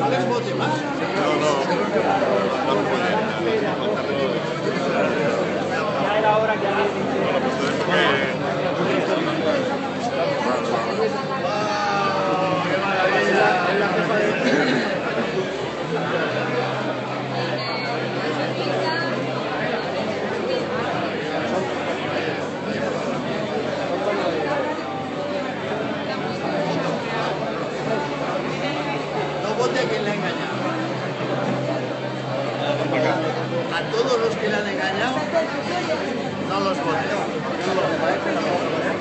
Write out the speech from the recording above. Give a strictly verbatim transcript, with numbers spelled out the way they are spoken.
no les vote más. No, no, no puede. Ya era hora que alguien Bueno, pues entonces porque... ¡Qué maravilla! es la jefa de... No vote a quien le ha engañado. A todos los que le han engañado, no los vote.